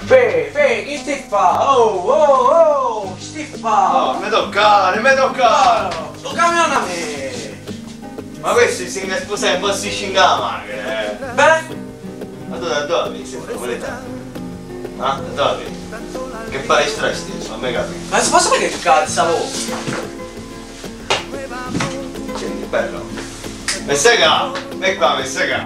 Fe, che ti fa? Oh, che ti fa? No, mi toccare, mi toccare! Lo camion a me! Ma questo si inga sposare un po' si scinga la macchina, Beh? Ma tu da dove mi sembra moneta? Ah, da dove? Che palestra stai? Non mi capisco. Ma si può sapere che cazzo vuoi? Senti, bello. Messega! Vieni qua, Messega!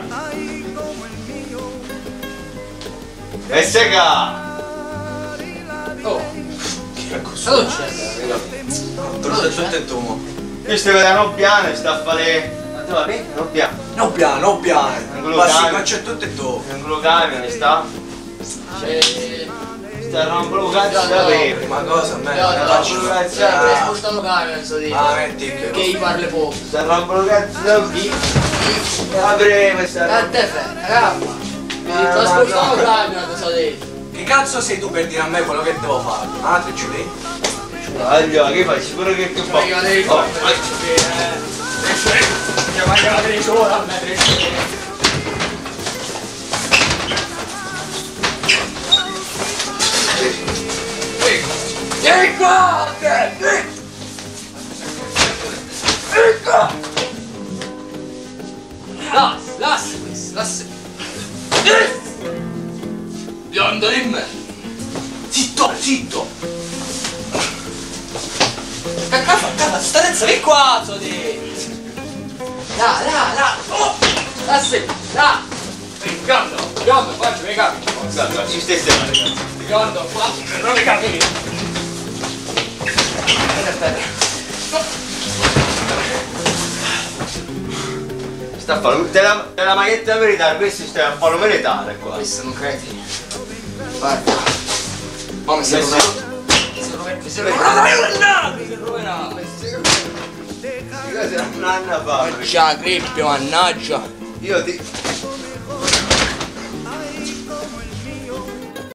Messega! Oh, che cosa? Non c'è? Te lo sto attento. Io stai vedendo piano, sta a fare... Ma tu va bene? Non piano. Non piano. Ma sì, ma c'è tutto e tu. Non quello camion sta? Sta rompendo un cazzo da bere. Ma cosa? A me No, non no, faccio no, cazzo. spostano camion, so dire. Ah, metti Che gli parli poco. Sta rompendo un cazzo da bere. La breve sta A te fai, calma. Sto spostando camion, so dire. Che cazzo sei tu per dire a me quello che devo fare? Ah, te giù lì? Allora, che fai? Sicuro che fa? Io devi fare. Io voglio vedere solo a me, Vieni qua! Lascia questo, lascia. Biondo in me. Zitto! Cazzo, stanza, vieni qua, so di... Là. Oh! Lascia, là. Biondo, faccio i capi. Guarda, ci stai stiamo ragazzi. Biondo, qua, non i capi. Sta a fare la maglietta militare, questi stai a fare militare qua. Questo non credi. Guarda. Ma mi si è rovinato. Mi si è rovinato. Un anno fa. C'ha la grippe, mannaggia. Io ti...